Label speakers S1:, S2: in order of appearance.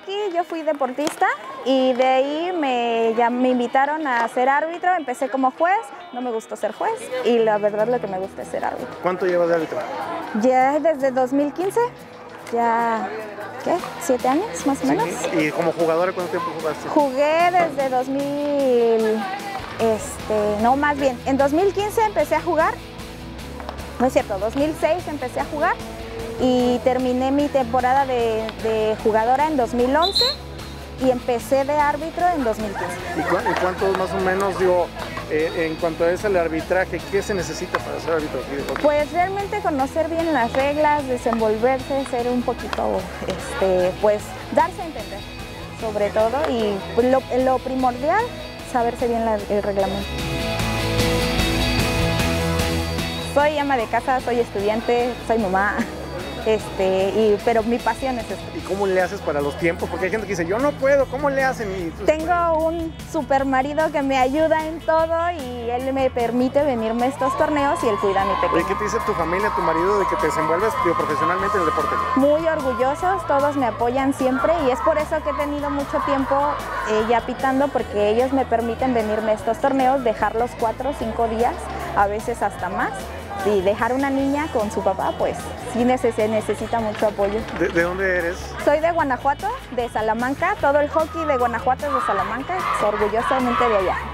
S1: hockey yo fui deportista y de ahí me invitaron a ser árbitro. Empecé como juez, no me gustó ser juez y la verdad lo que me gusta es ser árbitro.
S2: ¿Cuánto llevas de árbitro?
S1: Ya desde 2015, ya, ¿qué? 7 años más o menos.
S2: Sí. ¿Y como jugadora cuánto tiempo jugaste?
S1: Jugué desde 2000, no, más bien, en 2015 empecé a jugar, no es cierto, 2006 empecé a jugar y terminé mi temporada de jugadora en 2011 y empecé de árbitro en 2015.
S2: ¿Y cuántos más o menos, digo, en cuanto a eso, el arbitraje, qué se necesita para ser árbitro aquí de hockey?
S1: Pues realmente conocer bien las reglas, desenvolverse, ser un poquito, pues darse a entender sobre todo y lo primordial, saberse bien el reglamento. Soy ama de casa, soy estudiante, soy mamá, pero mi pasión es esto.
S2: ¿Y cómo le haces para los tiempos? Porque hay gente que dice, yo no puedo, ¿cómo le hacen?
S1: Tengo un super marido que me ayuda en todo y él me permite venirme a estos torneos y él cuida a mi pequeño.
S2: ¿Y qué te dice tu familia, tu marido, de que te desenvuelves profesionalmente en el deporte?
S1: Muy orgullosos, todos me apoyan siempre y es por eso que he tenido mucho tiempo ya pitando, porque ellos me permiten venirme a estos torneos, dejarlos 4 o 5 días, a veces hasta más. Y dejar una niña con su papá, pues sí necesita mucho apoyo.
S2: ¿De dónde eres?
S1: Soy de Guanajuato, de Salamanca. Todo el hockey de Guanajuato es de Salamanca, orgullosamente de allá.